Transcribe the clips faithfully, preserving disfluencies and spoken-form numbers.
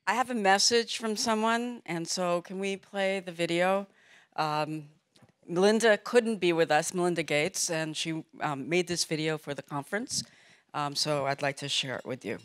I have a message from someone, and so can we play the video? Um, Melinda couldn't be with us, Melinda Gates, and she um, made this video for the conference, um, so I'd like to share it with you.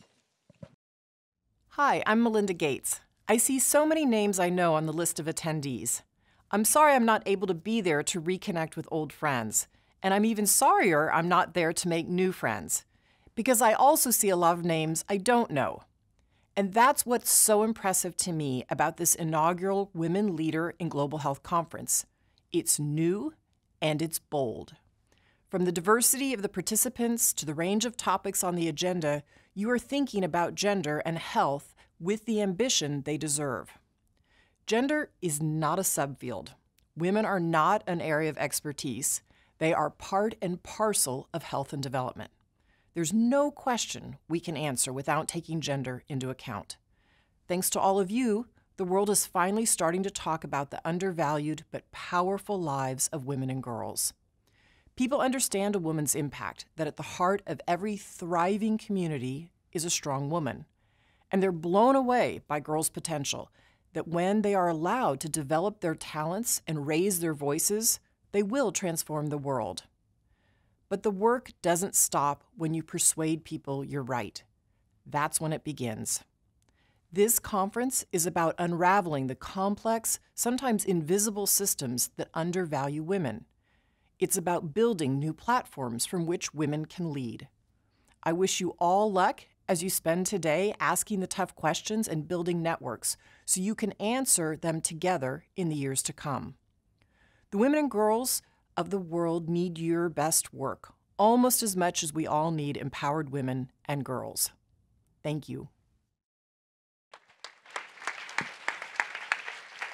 Hi, I'm Melinda Gates. I see so many names I know on the list of attendees. I'm sorry I'm not able to be there to reconnect with old friends, and I'm even sorrier I'm not there to make new friends, because I also see a lot of names I don't know. And that's what's so impressive to me about this inaugural Women Leader in Global Health Conference. It's new and it's bold. From the diversity of the participants to the range of topics on the agenda, you are thinking about gender and health with the ambition they deserve. Gender is not a subfield. Women are not an area of expertise. They are part and parcel of health and development. There's no question we can answer without taking gender into account. Thanks to all of you, the world is finally starting to talk about the undervalued but powerful lives of women and girls. People understand a woman's impact, that at the heart of every thriving community is a strong woman. And they're blown away by girls' potential, that when they are allowed to develop their talents and raise their voices, they will transform the world. But the work doesn't stop when you persuade people you're right. That's when it begins. This conference is about unraveling the complex, sometimes invisible systems that undervalue women. It's about building new platforms from which women can lead. I wish you all luck as you spend today asking the tough questions and building networks so you can answer them together in the years to come. The women and girls of the world need your best work, almost as much as we all need empowered women and girls. Thank you.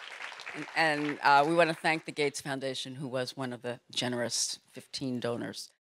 And, and uh, we want to thank the Gates Foundation, who was one of the generous fifteen donors.